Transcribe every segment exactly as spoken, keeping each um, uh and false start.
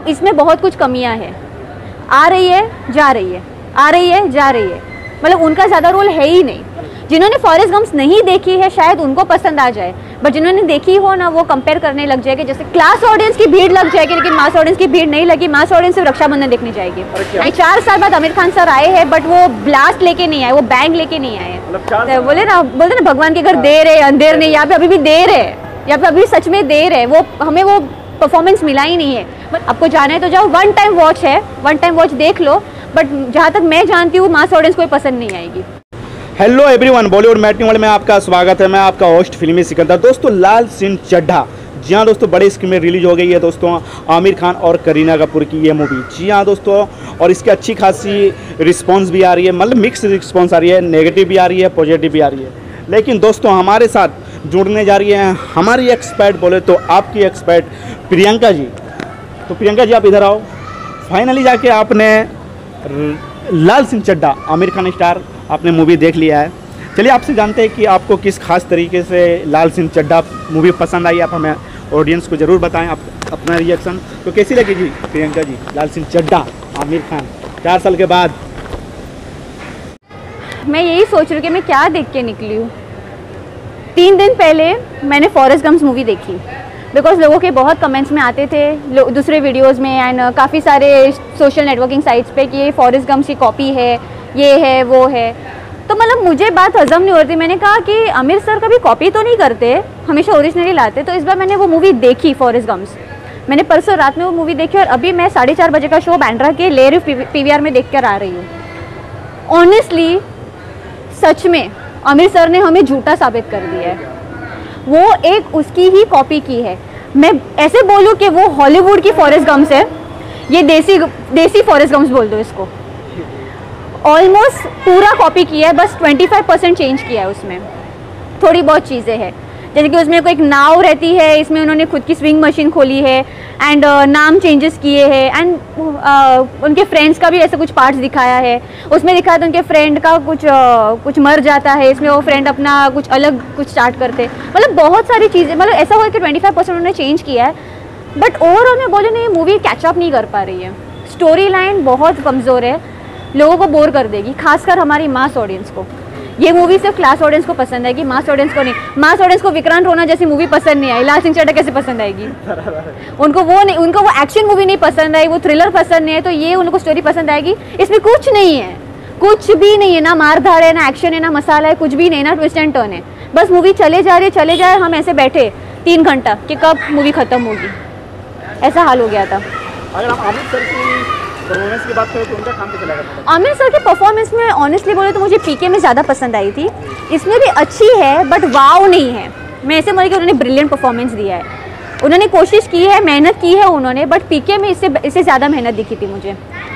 मतलब इसमें बहुत कुछ कमियां हैं। आ रही है जा रही है, आ रही है जा रही है, मतलब उनका ज़्यादा रोल है ही नहीं। जिन्होंने फॉरेस्ट गम्स नहीं देखी है शायद उनको पसंद आ जाए, बट जिन्होंने देखी हो ना वो कंपेयर करने लग जाएगी। जैसे क्लास ऑडियंस की भीड़ लग जाएगी, लेकिन मास ऑडियंस की भीड़ नहीं लगी। मास ऑडियंस सिर्फ रक्षाबंधन देखने जाएगी। चार साल बाद आमिर खान सर आए हैं, बट वो ब्लास्ट लेके नहीं आए, वो बैंग लेके नहीं आए। तो बोले ना बोलते ना भगवान के घर देर है अंधेर नहीं, यहाँ पे अभी भी देर है, यहाँ पे अभी सच में देर है। वो हमें वो परफॉर्मेंस मिला ही नहीं है। बट आपको जाना है तो जाओ, वन टाइम वॉच है, वन टाइम वॉच देख लो। बट जहाँ तक मैं जानती हूँ मास ऑडियंस को पसंद नहीं आएगी। Hello everyone, Bollywood matinee world में आपका स्वागत है। मैं आपका होस्ट फिल्मी सिकंदर। दोस्तों लाल सिंह चड्ढा, जी हाँ दोस्तों, बड़े स्क्रीन में रिलीज हो गई है दोस्तों आमिर खान और करीना कपूर की ये मूवी। जी हाँ दोस्तों, और इसकी अच्छी खासी रिस्पांस भी आ रही है, मतलब मिक्स रिस्पांस आ रही है, नेगेटिव भी आ रही है, पॉजिटिव भी आ रही है। लेकिन दोस्तों हमारे साथ जुड़ने जा रही है हमारी एक्सपर्ट, बोले तो आपकी एक्सपर्ट प्रियंका जी। तो प्रियंका जी आप इधर आओ। फाइनली जाके आपने लाल सिंह चड्ढा आमिर खान स्टार आपने मूवी देख लिया है। चलिए आपसे जानते हैं कि आपको किस खास तरीके से लाल सिंह चड्ढा मूवी पसंद आई। आप हमें ऑडियंस को ज़रूर बताएं आप अपना रिएक्शन। तो कैसी लगी जी प्रियंका जी लाल सिंह चड्ढा आमिर खान चार साल के बाद? मैं यही सोच रही हूँ कि मैं क्या देख के निकली हूँ। तीन दिन पहले मैंने फॉरेस्ट गम्स मूवी देखी, बिकॉज लोगों के बहुत कमेंट्स में आते थे दूसरे वीडियोस में एंड काफ़ी सारे सोशल नेटवर्किंग साइट्स पे कि ये फॉरेस्ट गम्स की कॉपी है, ये है वो है। तो मतलब मुझे बात हजम नहीं होती। मैंने कहा कि आमिर सर कभी कॉपी तो नहीं करते, हमेशा ओरिजिनली लाते। तो इस बार मैंने वो मूवी देखी फॉरेस्ट गम्स। मैंने परसों रात में वो मूवी देखी और अभी मैं साढ़े चार बजे का शो बैंड्रा के ले रही पीवीआर में देख कर आ रही हूँ। ऑनेस्टली सच में आमिर सर ने हमें झूठा साबित कर दिया है। वो एक उसकी ही कॉपी की है। मैं ऐसे बोलूँ कि वो हॉलीवुड की फॉरेस्ट गम्स है, ये देसी देसी फॉरेस्ट गम्स बोल दो इसको। ऑलमोस्ट पूरा कॉपी किया है, बस पच्चीस परसेंट चेंज किया है उसमें। थोड़ी बहुत चीज़ें हैं, जैसे कि उसमें कोई एक नाव रहती है, इसमें उन्होंने खुद की स्विंग मशीन खोली है एंड uh, नाम चेंजेस किए हैं एंड uh, उनके फ्रेंड्स का भी ऐसा कुछ पार्ट्स दिखाया है। उसमें दिखाया तो उनके फ्रेंड का कुछ uh, कुछ मर जाता है, इसमें वो फ्रेंड अपना कुछ अलग कुछ स्टार्ट करते। मतलब बहुत सारी चीज़ें, मतलब ऐसा हुआ कि पच्चीस परसेंट उन्होंने चेंज किया है। बट ओवरऑल मैं बोले नहीं, ये मूवी कैचअप नहीं कर पा रही है। स्टोरी लाइन बहुत कमज़ोर है, लोगों को बोर कर देगी, खासकर हमारी मास ऑडियंस को। ये मूवी सिर्फ क्लास ऑडियंस को पसंद आएगी, मास ऑडियंस को नहीं। मास ऑडियंस को विक्रांत रोना जैसी मूवी पसंद नहीं आई, लाल सिंह चड्ढा कैसे पसंद आएगी? उनको वो नहीं, उनको वो एक्शन मूवी नहीं पसंद आई, वो थ्रिलर पसंद नहीं है, तो ये उनको स्टोरी पसंद आएगी। इसमें कुछ नहीं है, कुछ भी नहीं है, ना मारधाड़ है, ना एक्शन है, ना मसाला है, कुछ भी नहीं, ना ट्विस्ट एंड टर्न है। बस मूवी चले जा रही है, चले जाए, हम ऐसे बैठे तीन घंटा कि कब मूवी खत्म होगी, ऐसा हाल हो गया था। अगर हम आमिर सर की परफॉर्मेंस की बात करें तो उनका काम कैसा लगा? आमिर सर की परफॉर्मेंस में ऑनेस्टली बोले तो मुझे पीके में ज़्यादा पसंद आई थी। इसमें भी अच्छी है बट वाव नहीं है। मैं ऐसे बोली कि उन्होंने ब्रिलियंट परफॉर्मेंस दिया है, उन्होंने कोशिश की है, मेहनत की है उन्होंने, बट पीके में इससे इससे ज़्यादा मेहनत दिखी थी मुझे।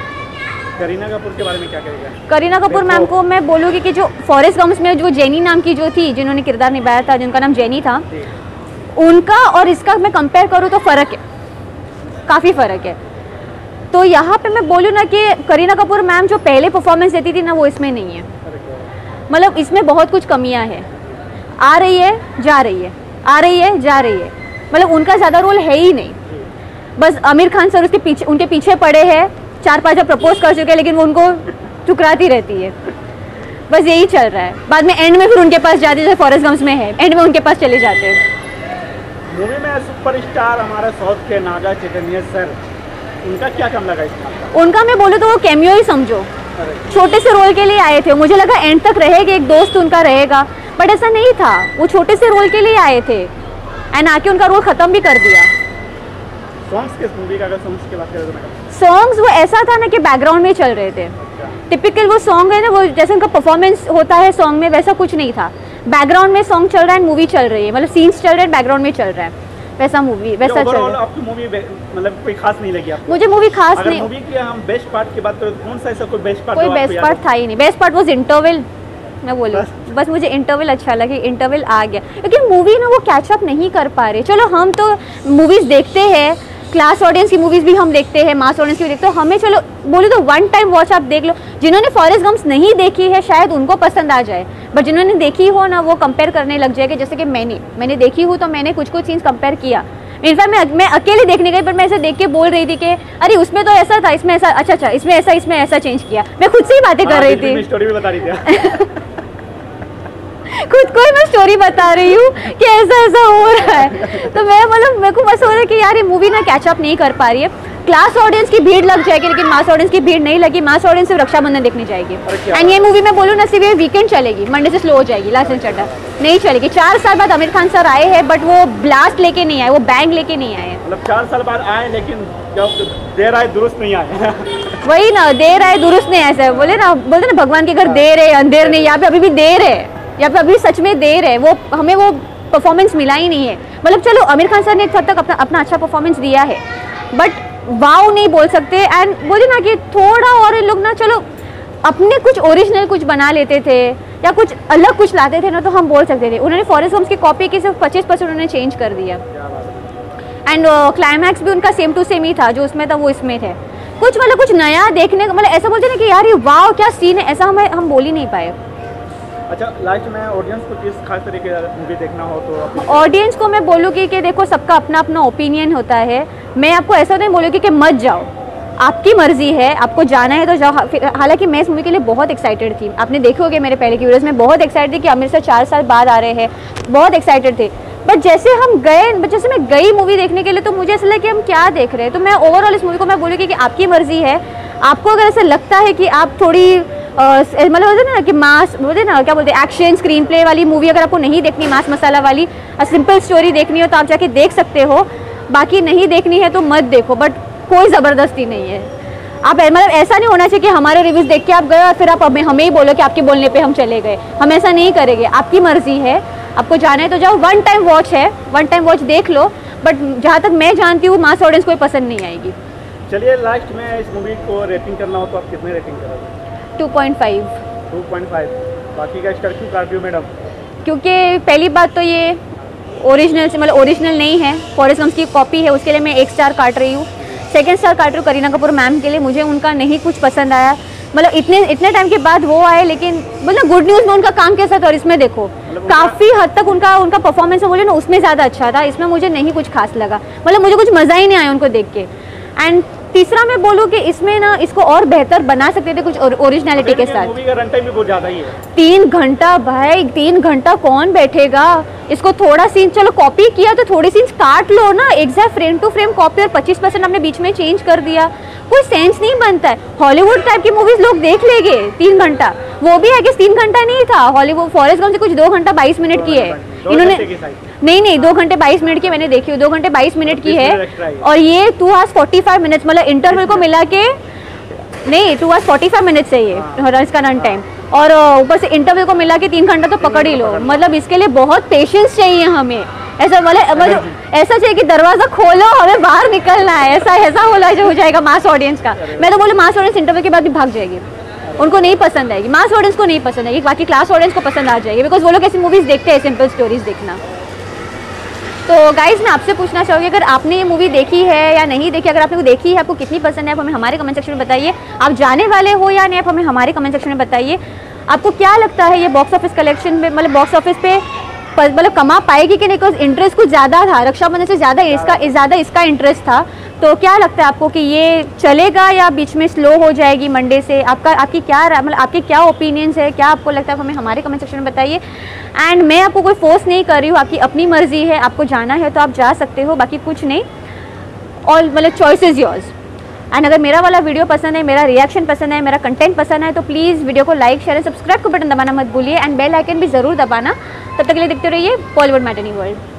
करीना कपूर के बारे में क्या कहेगा? करीना कपूर मैम को मैं बोलूँगी कि जो फॉरेस्ट गम्स में जो जेनी नाम की जो थी, जिन्होंने किरदार निभाया था, जिनका नाम जेनी था, उनका और इसका मैं कंपेयर करूँ तो फ़र्क है, काफ़ी फ़र्क है। तो यहाँ पे मैं बोलूँ ना कि करीना कपूर मैम जो पहले परफॉर्मेंस देती थी ना, वो इसमें नहीं है। मतलब इसमें बहुत कुछ कमियां हैं। आ रही है जा रही है, आ रही है जा रही है, मतलब उनका ज़्यादा रोल है ही नहीं। बस आमिर खान सर उसके पीछे उनके पीछे पड़े हैं, चार पाँच बार प्रपोज कर चुके हैं, लेकिन वो उनको ठुकराती रहती है। बस यही चल रहा है। बाद में एंड में फिर उनके पास जाते, जैसे फॉरेस्ट गम्स में है, एंड में उनके पास चले जाते हैं। मूवी में सुपरस्टार हमारे साउथ के नागा चैतन्य सर, उनका क्या काम लगा इसमें? उनका मैं बोलूँ तो वो कैमियो ही समझो, छोटे से रोल के लिए आए थे। मुझे लगा एंड तक रहेगा, एक दोस्त उनका रहेगा, बट ऐसा नहीं था। वो छोटे से रोल के लिए आए थे एंड आके उनका रोल ख़त्म भी कर दिया। सॉन्ग्स किस मूवी का, अगर सॉन्ग्स की बात करें तो सॉन्ग्स वो ऐसा था ना कि बैकग्राउंड में चल रहे थे। टिपिकल वो सॉन्ग है ना, वो जैसे उनका परफॉर्मेंस होता है सॉन्ग में, वैसा कुछ नहीं था। बैकग्राउंड में सॉन्ग चल रहा है, मूवी चल रही है, मतलब सीन्स चल रहे हैं, बैकग्राउंड में चल रहा है, वैसा मूवी वैसा चल रहा है। आपकी मूवी मतलब कोई खास नहीं लगी आपको? मुझे मूवी खास अगर नहीं। मूवी की हम बेस्ट पार्ट की बात करें तो कौन सा ऐसा कोई बेस्ट पार्ट? कोई बेस्ट पार्ट था ही नहीं। Best part was interval. मैं बोलूँ बस, बस मुझे इंटरवल अच्छा लगे, इंटरवल आ गया, लेकिन मूवी ना वो कैचअप नहीं कर पा रहे। चलो हम तो मूवीज़ देखते हैं, क्लास ऑडियंस की मूवीज़ भी हम देखते हैं, मास ऑडियंस की भी देखते हैं, हमें चलो बोले तो वन टाइम वॉच आप देख लो। जिन्होंने फॉरेस्ट गम्स नहीं देखी है शायद उनको पसंद आ जाए, बट जिन्होंने देखी हो ना वो कंपेयर करने लग जाएगी। जैसे कि मैंने मैंने देखी हूँ तो मैंने कुछ कुछ सीन्स कंपेयर किया। इनफैक्ट मैं मैं अकेले देखने गई, पर मैं ऐसे देख के बोल रही थी कि अरे उसमें तो ऐसा था, इसमें ऐसा, अच्छा अच्छा इसमें ऐसा, इसमें ऐसा चेंज किया। मैं खुद से ही बातें कर रही थी, स्टोरी भी बता रही थी खुद को ही मैं स्टोरी बता रही हूँ कि ऐसा ऐसा हो रहा है। तो मैं मतलब मेरे को बस हो रहा है कि यार ये मूवी ना कैचअप नहीं कर पा रही है। क्लास ऑडियंस की भीड़ लग जाएगी, लेकिन मास ऑडियंस की भीड़ नहीं लगी। मास ऑडियंस सिर्फ रक्षाबंधन देखने जाएगी। एंड ये मूवी मैं बोलूँ ना, सिर्फ ये वीकेंड चलेगी, मंडे से स्लो हो जाएगी। लाल सिंह चड्ढा नहीं चलेगी। चार साल बाद आमिर खान सर आए हैं, बट वो ब्लास्ट लेके नहीं आए, वो बैंग लेके नहीं आए। मतलब चार साल बाद आए, लेकिन जब देर आए दुरुस्त नहीं आए वही ना, देर आए दुरुस्त नहीं, ऐसा बोले ना, बोलते ना भगवान के घर देर है अंधेर नहीं। यहाँ पे अभी भी देर है, यहाँ पे अभी सच में देर है। वो हमें वो परफॉर्मेंस मिला ही नहीं है। मतलब चलो आमिर खान सर ने एक हद तक अपना अपना अच्छा परफॉर्मेंस दिया है, बट वाव नहीं बोल सकते। एंड बोले ना कि थोड़ा और लोग ना चलो अपने कुछ ओरिजिनल कुछ बना लेते थे या कुछ अलग कुछ लाते थे ना, तो हम बोल सकते थे। उन्होंने फॉरेस्ट गम्स की कॉपी की सिर्फ पच्चीस परसेंट उन्होंने चेंज कर दिया। एंड क्लाइमैक्स भी उनका सेम टू सेम ही था, जो उसमें था वो इसमें थे। कुछ मतलब कुछ नया देखने का, मतलब ऐसा बोलते ना कि यार ये वाव क्या सीन है, ऐसा हमें हम बोल ही नहीं पाए। अच्छा, लास्ट में ऑडियंस को किस खास तरीके का मूवी देखना हो तो ऑडियंस को मैं बोलूँगी कि देखो सबका अपना अपना ओपिनियन होता है। मैं आपको ऐसा नहीं बोलूँगी कि मत जाओ, आपकी मर्जी है, आपको जाना है तो जाओ। हालांकि मैं इस मूवी के लिए बहुत एक्साइटेड थी। आपने देखे होंगे मेरे पहले की वीडियोस में, बहुत एक्साइटेड थी कि आमिर सर चार साल बाद आ रहे हैं, बहुत एक्साइटेड थे। बट जैसे हम गए, जैसे मैं गई मूवी देखने के लिए, तो मुझे ऐसा लगा कि हम क्या देख रहे हैं। तो मैं ओवरऑल इस मूवी को मैं बोलूँगी कि आपकी मर्जी है। आपको अगर ऐसा लगता है कि आप थोड़ी मतलब होते ना कि मास बोलते ना, क्या बोलते हैं, एक्शन स्क्रीन प्ले वाली मूवी अगर आपको नहीं देखनी, मास मसाला वाली सिंपल स्टोरी देखनी हो, तो आप जाके देख सकते हो। बाकी नहीं देखनी है तो मत देखो, बट कोई ज़बरदस्ती नहीं है। आप मतलब ऐसा नहीं होना चाहिए कि हमारे रिव्यूज़ देख के आप गए और फिर आप हमें हमें ही बोलो कि आपके बोलने पे हम चले गए। हम ऐसा नहीं करेंगे, आपकी मर्जी है, आपको जाना है तो जाओ। वन टाइम वॉच है, वन टाइम वॉच देख लो। बट जहाँ तक मैं जानती हूँ मास ऑडियंस को पसंद नहीं आएगी। चलिए लास्ट में इस मूवी को रेटिंग करना हो तो आप कितने रेटिंग करोगे? Two point five. Two point five. बाकी का स्टार क्यों काट रही हो मैडम? क्योंकि पहली बात तो ये ओरिजिनल से मतलब ओरिजिनल नहीं है, फॉरेस्ट गम्स की कॉपी है, उसके लिए मैं एक स्टार काट रही हूँ। सेकंड स्टार काट रही हूँ करीना कपूर मैम के लिए, मुझे उनका नहीं कुछ पसंद आया। मतलब इतने इतने टाइम के बाद वो आए, लेकिन मतलब गुड न्यूज़ में उनका काम कैसा था और इसमें देखो काफ़ी हद तक उनका उनका परफॉर्मेंस है, मुझे ना उसमें ज़्यादा अच्छा था, इसमें मुझे नहीं कुछ खास लगा। मतलब मुझे कुछ मज़ा ही नहीं आया उनको देख के। एंड तीसरा मैं बोलूँ कि इसमें ना इसको और बेहतर बना सकते थे कुछ ओरिजिनलिटी के साथ। मूवी का रन टाइम भी बहुत ज़्यादा ही है, तीन घंटा भाई, तीन घंटा कौन बैठेगा। इसको थोड़ा सीन चलो कॉपी किया तो थोड़ी सीन्स काट लो ना, exact frame to frame copy, और पच्चीस परसेंट हमने बीच में चेंज कर दिया, कोई सेंस नहीं बनता है। हॉलीवुड टाइप की मूवीज लोग देख लेंगे तीन घंटा, वो भी है कि तीन घंटा नहीं था। हॉलीवुड फॉरेस्ट गम्प से कुछ दो घंटा बाईस मिनट की है इन्होंने, नहीं नहीं दो घंटे बाईस मिनट की मैंने देखी, दो घंटे बाईस मिनट की है। और ये two hours forty five minutes, मतलब इंटरवल को मिला के नहीं, two hours forty five minutes है ये इसका रन टाइम, और ऊपर से इंटरवल को मिला के तीन घंटा तो पकड़ ही लो। मतलब इसके लिए बहुत पेशेंस चाहिए हमें। ऐसा मतलब मतलब ऐसा चाहिए कि दरवाजा खोलो हमें बाहर निकलना है, ऐसा ऐसा होला जो हो जाएगा मास ऑडियंस का। मैं तो बोले मास ऑडियंस इंटरवल के बाद भी भाग जाएगी, उनको नहीं पसंद आएगी, मास ऑडियंस को नहीं पसंद आएगी, बाकी क्लास ऑडियंस को पसंद आ जाएगी, बिकॉज वो लोग ऐसी मूवीज देखते हैं, सिंपल स्टोरीज देखना। तो गाइज मैं आपसे पूछना चाहूँगी, अगर आपने ये मूवी देखी है या नहीं देखी, अगर आपने वो देखी है, आपको कितनी पसंद है, आप हमें हमारे कमेंट सेक्शन में बताइए। आप जाने वाले हो या नहीं, आप हमें हमारे कमेंट सेक्शन में बताइए। आपको क्या लगता है ये बॉक्स ऑफिस कलेक्शन में, मतलब बॉक्स ऑफिस पे मतलब कमा पाएगी कि नहीं, बिकॉज इंटरेस्ट कुछ ज़्यादा था, रक्षाबंधन से ज़्यादा इसका ज़्यादा इसका इंटरेस्ट था। तो क्या लगता है आपको कि ये चलेगा या बीच में स्लो हो जाएगी मंडे से? आपका आपकी क्या मतलब आपके क्या ओपिनियंस है, क्या आपको लगता है, हमें हमारे कमेंट सेक्शन में बताइए। एंड मैं आपको कोई फोर्स नहीं कर रही हूँ, आपकी अपनी मर्जी है, आपको जाना है तो आप जा सकते हो, बाकी कुछ नहीं। ऑल मतलब चॉइस इज़ योर्स। एंड अगर मेरा वाला वीडियो पसंद है, मेरा रिएक्शन पसंद है, मेरा कंटेंट पसंद है, तो प्लीज़ वीडियो को लाइक शेयर सब्सक्राइब का बटन दबाना मत भूलिए, एंड बेल आइकन भी ज़रूर दबाना। तब तक के लिए देखते रहिए बॉलीवुड मैटनी वर्ल्ड।